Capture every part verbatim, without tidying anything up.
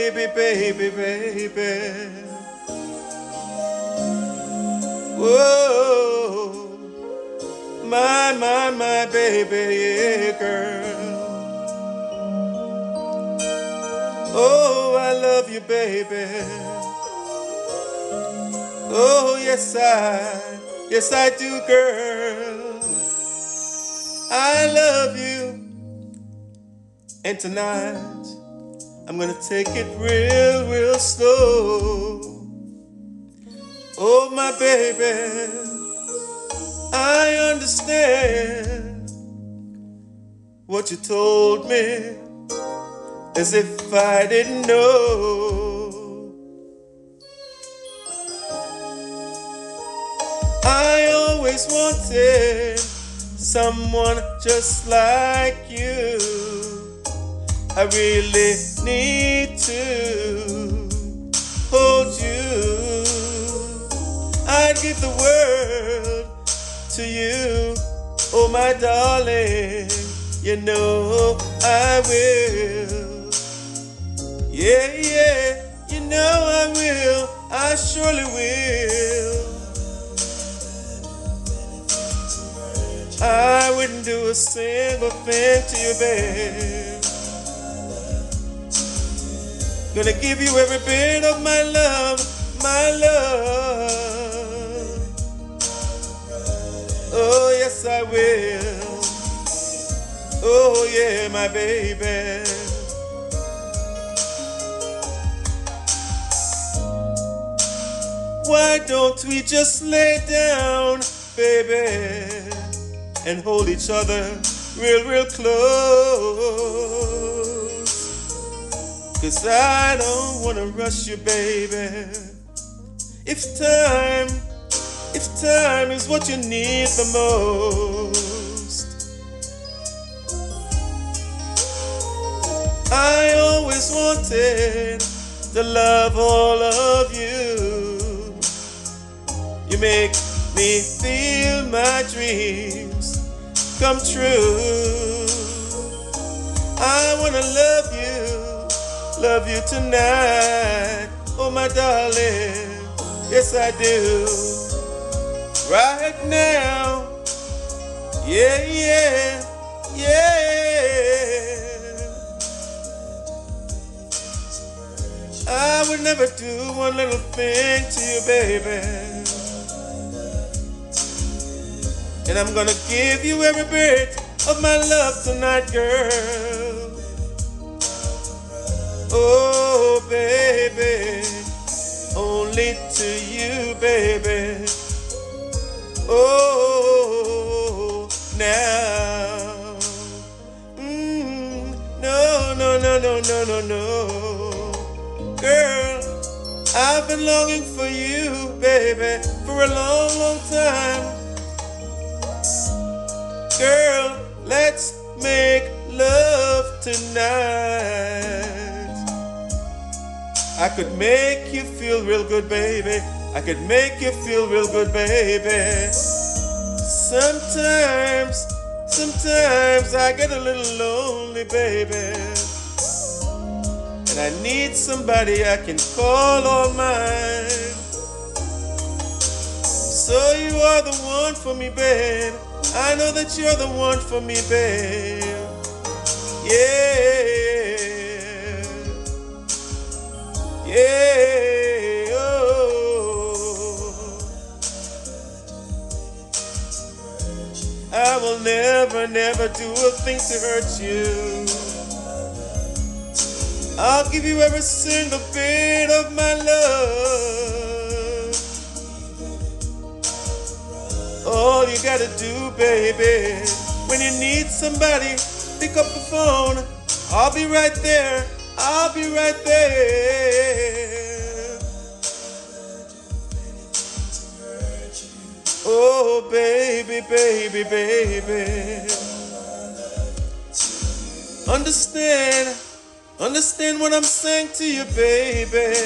baby, baby, baby. Whoa, my, my, my baby, yeah, girl. Oh, I love you, baby. Oh, yes, I, yes, I do, girl. I love you. And tonight, I'm gonna take it real, real slow. Oh, my baby, I understand what you told me as if I didn't know. I always wanted someone just like you. I really need to hold you. I'd give the world to you, oh my darling. You know I will. Yeah, yeah, you know I will. I surely will. I wouldn't do a single thing to you, babe. Gonna give you every bit of my love, my love. Oh, yes, I will. Oh, yeah, my baby. Why don't we just lay down, baby, and hold each other real, real close? 'Cause I don't wanna rush you, baby. If time, if time is what you need the most, I always wanted to love all of you. You make me feel my dreams come true. I wanna love you, love you tonight, oh my darling, yes I do. Right now, yeah, yeah, yeah. I would never do one little thing to you, baby. And I'm gonna give you every bit of my love tonight, girl. Oh, baby, only to you, baby. Oh, now. Mm, no, no, no, no, no, no, no. Girl, I've been longing for you, baby, for a long, long time. Girl, let's make love tonight. I could make you feel real good, baby. I could make you feel real good, baby. Sometimes, sometimes I get a little lonely, baby. And I need somebody I can call all mine. So you are the one for me, babe. I know that you're the one for me, babe. Yeah, yeah, oh. I will never, never do a thing to hurt you. I'll give you every single bit of my love. All you gotta do, baby, when you need somebody, pick up the phone. I'll be right there. I'll be right there. Oh, baby, baby, baby. Understand, understand what I'm saying to you, baby.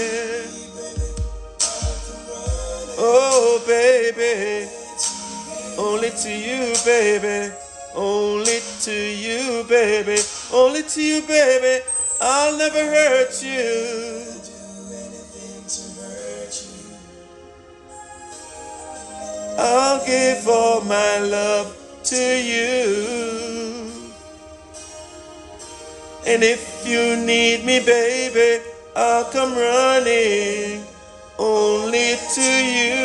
Oh, baby. Only to you, baby. Only to you, baby. Only to you, baby. I'll never hurt you. I'll give all my love to you. And if you need me, baby, I'll come running only to you.